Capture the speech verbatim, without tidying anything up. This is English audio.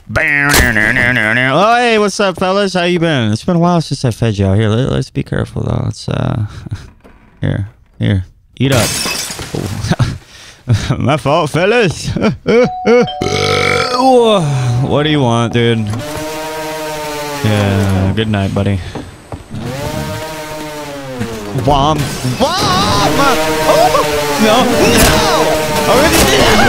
Oh, hey, what's up, fellas? How you been? It's been a while since I fed you out here. Let, let's be careful, though. It's, uh... Here. Here. Eat up. Oh. My fault, fellas. What do you want, dude? Yeah, good night, buddy. Bomb. Bomb! Oh! No! No!